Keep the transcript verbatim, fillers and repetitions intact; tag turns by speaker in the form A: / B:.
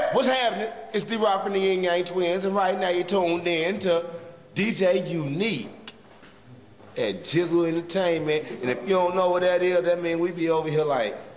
A: What's happening? It's D-Roc and the Ying Yang Twins, and right now you're tuned in to D J Unique at Jizzle Entertainment. And if you don't know what that is, that means we be over here like